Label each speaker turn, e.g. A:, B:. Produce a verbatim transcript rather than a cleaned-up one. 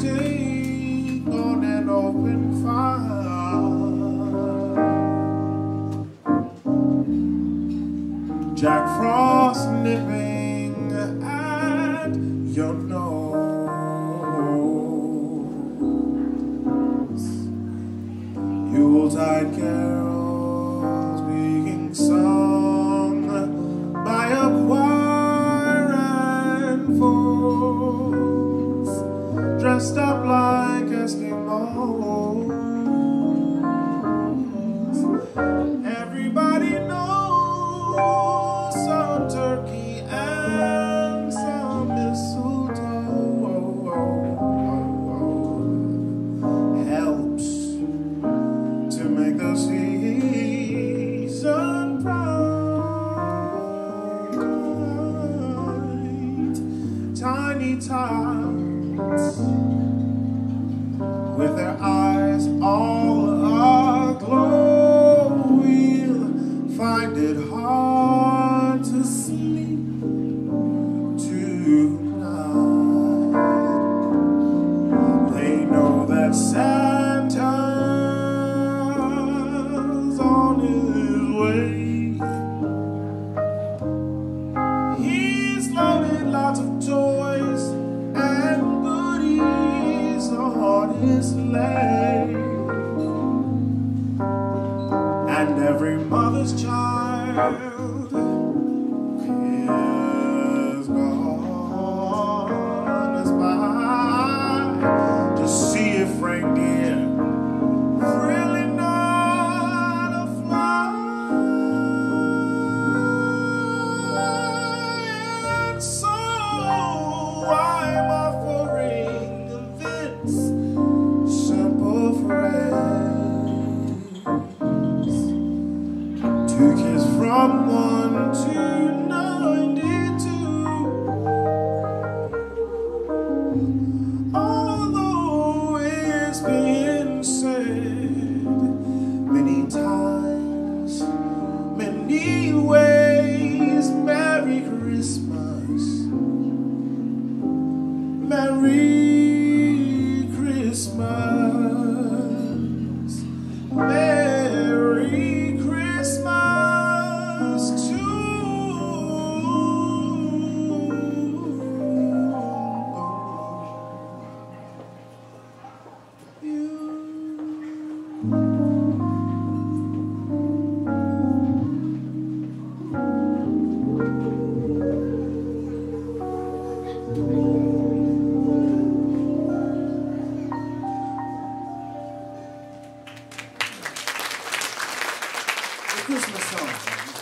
A: steak on an open fire. Jack Frost nipping at your nose. Yuletide carols being sung by a choir and folks dressed up like Eskimos. Everybody knows some turkey and some mistletoe helps to make the season bright. Tiny tots with their eyes all aglow will find it hard to sleep tonight. They know that Santa's on his way. He's loaded lots of toys and goodies on his sleigh. And every mother's child is gonna spy to see if reindeer really not a fly. And so I'm offering this simple phrase to kids from one to ninety-two. Although it's been said many times, many ways, Merry Christmas, Merry Christmas, Merry Christmas to you. The Christmas song.